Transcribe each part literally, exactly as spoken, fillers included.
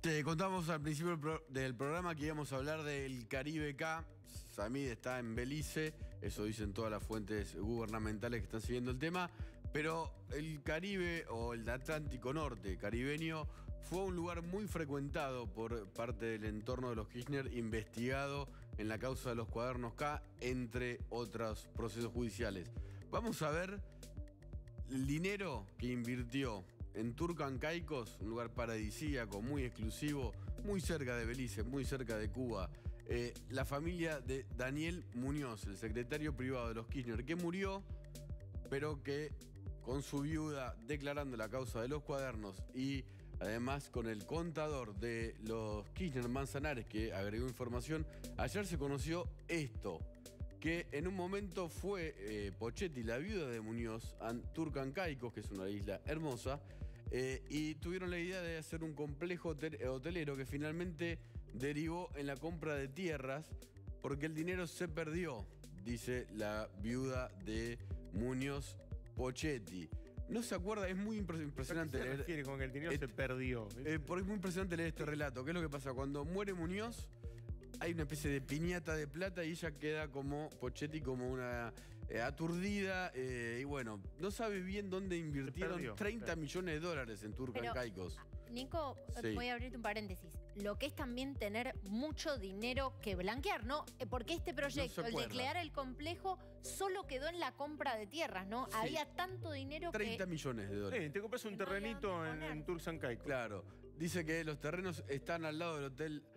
Te contamos al principio del, pro del programa que íbamos a hablar del Caribe K. Samid está en Belice, eso dicen todas las fuentes gubernamentales que están siguiendo el tema, pero el Caribe o el Atlántico Norte caribeño fue un lugar muy frecuentado por parte del entorno de los Kirchner, investigado en la causa de los cuadernos K, entre otros procesos judiciales. Vamos a ver el dinero que invirtió en Turcan Caicos, un lugar paradisíaco, muy exclusivo, muy cerca de Belice, muy cerca de Cuba. Eh, la familia de Daniel Muñoz, el secretario privado de los Kirchner, que murió, pero que con su viuda declarando la causa de los cuadernos y además con el contador de los Kirchner Manzanares, que agregó información, ayer se conoció esto, que en un momento fue eh, Pochetti, la viuda de Muñoz, a Turcan Caicos, que es una isla hermosa, eh, y tuvieron la idea de hacer un complejo hotelero que finalmente derivó en la compra de tierras, porque el dinero se perdió, dice la viuda de Muñoz, Pochetti. No se acuerda, es muy impresionante. ¿Qué se refiere con que el dinero eh, se perdió? Eh, porque es muy impresionante leer este relato. ¿Qué es lo que pasa? Cuando muere Muñoz, hay una especie de piñata de plata y ella queda como, Pochetti, como una eh, aturdida. Eh, y bueno, no sabe bien dónde invirtieron treinta claro. millones de dólares en Turcan Caicos. Nico, sí. voy a abrirte un paréntesis. Lo que es también tener mucho dinero que blanquear, ¿no? Porque este proyecto, no el de crear el complejo, solo quedó en la compra de tierras, ¿no? Sí. Había tanto dinero treinta que... treinta millones de dólares. Sí, te compras un terrenito en, en Turcan Caicos. Claro. Dice que los terrenos están al lado del hotel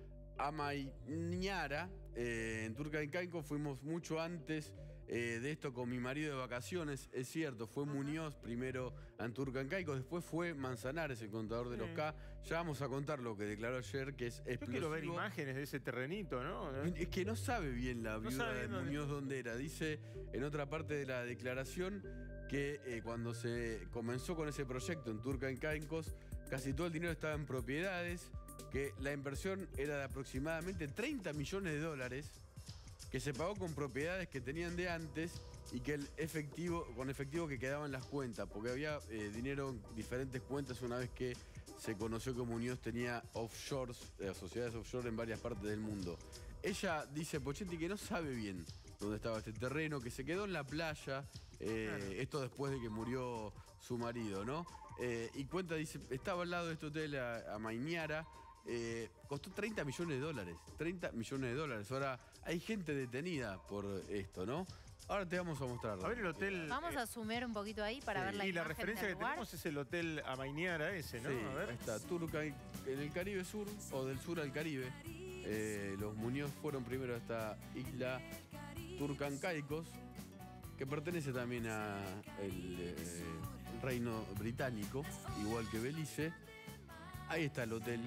Amañara, eh, en Turcan Caicos. Fuimos mucho antes eh, de esto con mi marido de vacaciones, es cierto, fue Muñoz primero en Turcan Caicos, después fue Manzanares, el contador de los K. Ya vamos a contar lo que declaró ayer, que es explosivo. Yo quiero ver imágenes de ese terrenito, ¿no? Es que no sabe bien la viuda no de Muñoz dónde era. Dice en otra parte de la declaración que eh, cuando se comenzó con ese proyecto en Turcan Caicos, casi todo el dinero estaba en propiedades, que la inversión era de aproximadamente treinta millones de dólares, que se pagó con propiedades que tenían de antes y que el efectivo, con efectivo que quedaba en las cuentas, porque había eh, dinero en diferentes cuentas una vez que se conoció que Muñoz tenía offshores, eh, sociedades offshore en varias partes del mundo. Ella dice, Pochetti, que no sabe bien dónde estaba este terreno, que se quedó en la playa, eh, claro. esto después de que murió su marido, ¿no? Eh, y cuenta, dice, estaba al lado de este hotel a, a Mainiara. Eh, costó treinta millones de dólares. treinta millones de dólares. Ahora, hay gente detenida por esto, ¿no? Ahora te vamos a mostrar. A ver el hotel. Vamos eh, a sumir un poquito ahí para sí, ver la y imagen. Y la referencia que lugar. tenemos es el hotel Amañara ese, ¿no? Sí, a ver. Ahí está, Turca en el Caribe Sur, o del sur al Caribe. Eh, los Muñoz fueron primero a esta isla Turcan Caicos, que pertenece también al eh, reino británico, igual que Belice. Ahí está el hotel.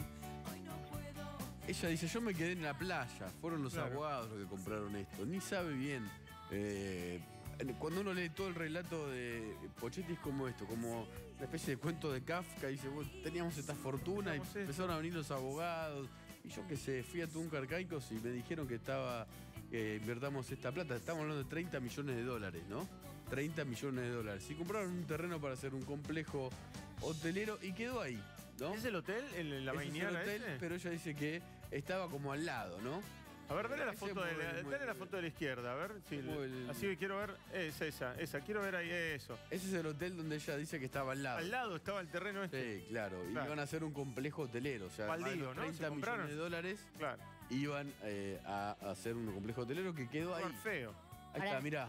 Ella dice, yo me quedé en la playa, fueron los claro. abogados los que compraron esto. Ni sabe bien. Eh, cuando uno lee todo el relato de Pochetti es como esto, como una especie de cuento de Kafka. Dice, bueno, teníamos esta fortuna y empezaron a venir los abogados. Y yo qué sé, fui a Turcan Caicos y me dijeron que estaba, que invertamos esta plata. Estamos hablando de treinta millones de dólares, ¿no? treinta millones de dólares. Y compraron un terreno para hacer un complejo hotelero y quedó ahí, ¿no? ¿Es el hotel? ¿El, la Mainiara ese es el hotel, ese? pero ella dice que estaba como al lado, ¿no? A ver, dale la foto de la, dale la foto de la izquierda, a ver. Si el, así que quiero ver. Es esa, esa. Quiero ver ahí eso. Ese es el hotel donde ella dice que estaba al lado. Al lado estaba el terreno este. Sí, claro. claro. Iban a hacer un complejo hotelero. O sea, Baldío, ¿no? treinta millones de dólares. Claro. Iban eh, a hacer un complejo hotelero que quedó ahí. Feo. Ahí está, mirá.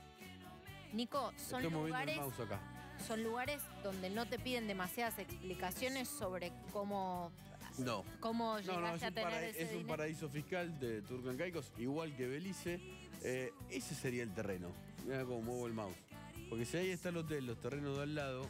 Nico, son Estoy lugares. El mouse acá. Son lugares donde no te piden demasiadas explicaciones sobre cómo. No. ¿Cómo llegaste no, no, es a tener para, ese Es dinero? un paraíso fiscal de Turcan Caicos, igual que Belice. Eh, ese sería el terreno. Mira cómo muevo el mouse. Porque si ahí está el hotel, los terrenos de al lado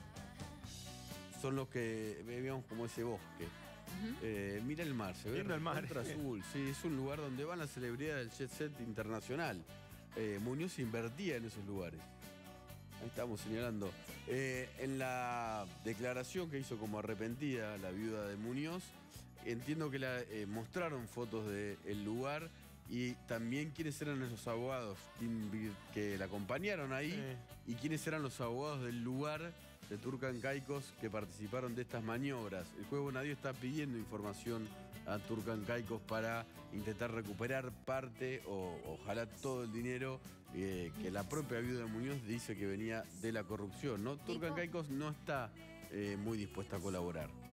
son los que veíamos como ese bosque. Uh-huh. eh, mira el mar, se ve el mar. azul. Sí, es un lugar donde van las celebridades del jet set internacional. Eh, Muñoz invertía en esos lugares. Ahí estamos señalando. Eh, en la declaración que hizo como arrepentida la viuda de Muñoz, entiendo que la, eh, mostraron fotos del lugar y también quiénes eran esos abogados que la acompañaron ahí sí. y quiénes eran los abogados del lugar de Turcan-Caicos que participaron de estas maniobras. El juez Bonadío está pidiendo información a Turcan-Caicos para intentar recuperar parte o ojalá todo el dinero eh, que la propia viuda de Muñoz dice que venía de la corrupción, ¿no? Turcan-Caicos no está eh, muy dispuesta a colaborar.